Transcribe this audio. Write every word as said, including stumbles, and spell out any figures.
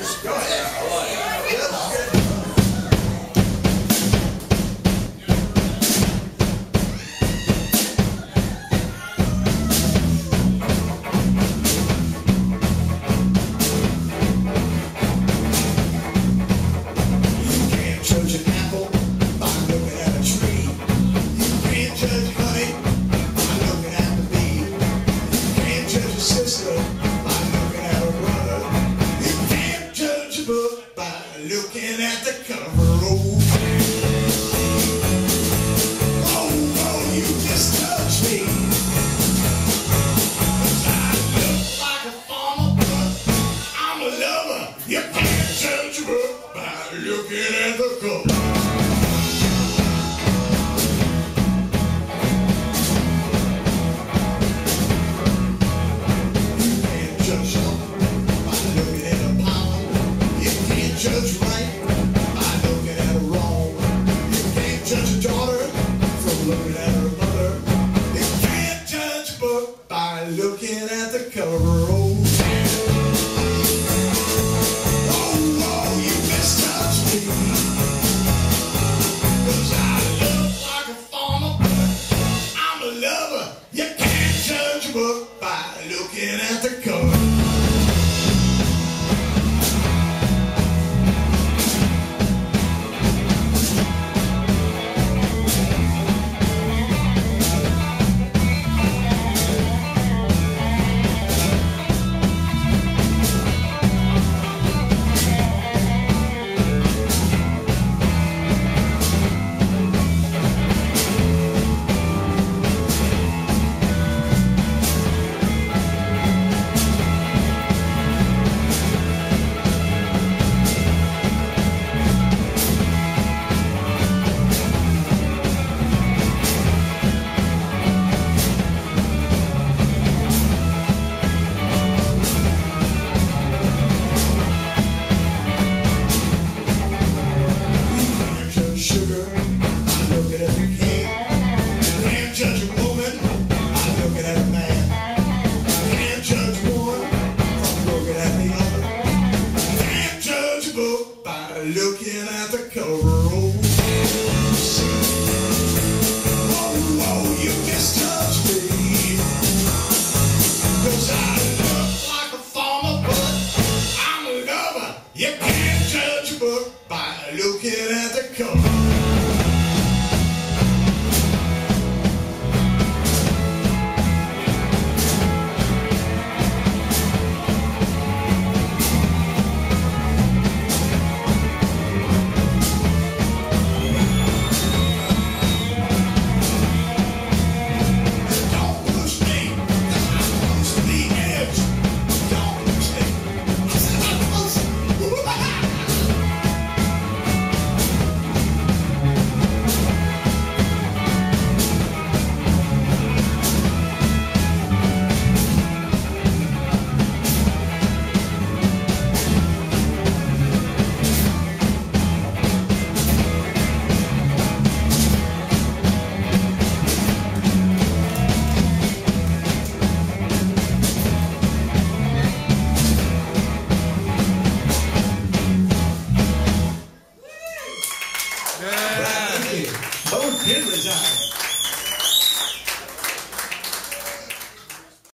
Go ahead. Looking at the cover, oh, oh, oh, you just touched me. 'Cause I look like a farmer, but I'm a lover. You can't judge a book by looking at the cover. You can't judge something by looking at a pound. You can't judge right by looking at her wrong. You can't judge a daughter from looking at her mother. You can't judge a book by looking at the cover. Oh, oh, oh, you mistouched me. 'Cause I look like a farmer, but I'm a lover. You can't judge a book by looking at the cover. Sugar, I'm looking at the king. Can't judge a woman, I'm looking at a man. Can't judge one from looking at the other. Can't judge a book by looking at the cover. Oh, oh, oh, you mistouched me. 'Cause I look like a farmer, but I'm a lover. You can't judge a book by looking at the cover.